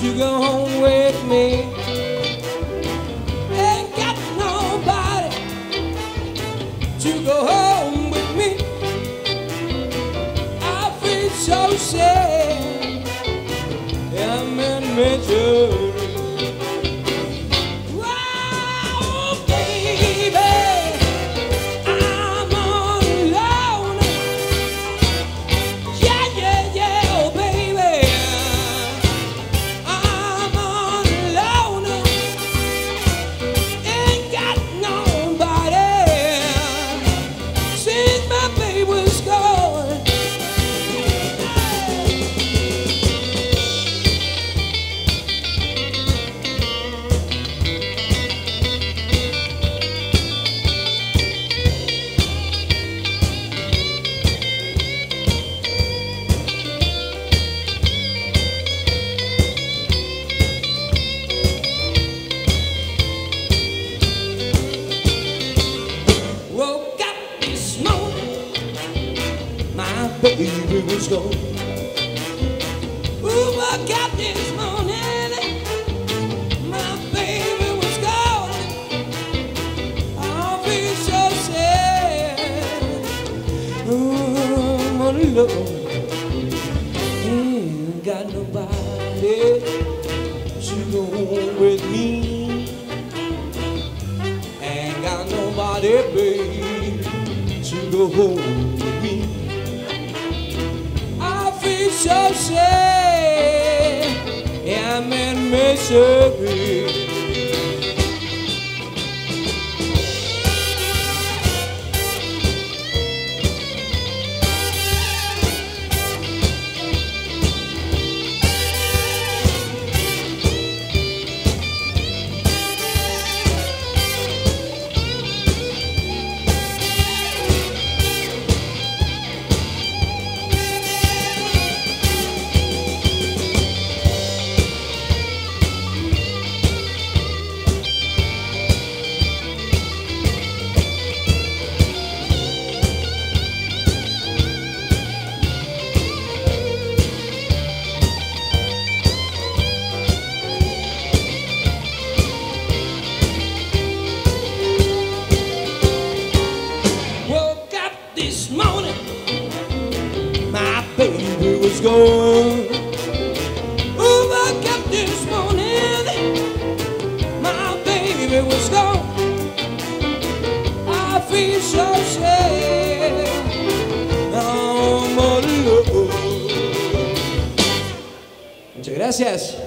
to go home with me. Ain't got nobody to go home with me. I feel so sad, I'm in misery. Baby was gone. Ooh, woke up this morning, my baby was gone. I feel so sad. Ooh, I'm alone. Ain't got nobody to go home with me. Ain't got nobody, baby, to go home with me. So sad, I'm in misery. This morning, my baby was gone. Oh, woke up this morning, my baby was gone. I feel so sad, I'm alone. Muchas gracias.